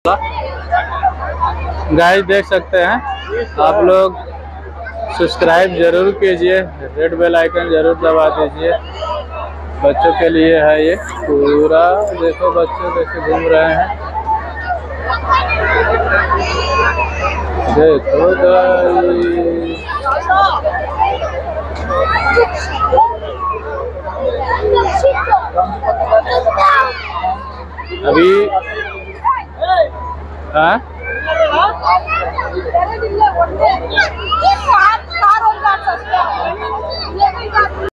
Guys देख सकते हैं आप लोग, सब्सक्राइब जरूर कीजिए, रेड बेल आइकन जरूर दबा दीजिए। बच्चों के लिए है ये पूरा, देखो बच्चे कैसे घूम रहे हैं, देखो गाइस। अभी हाँ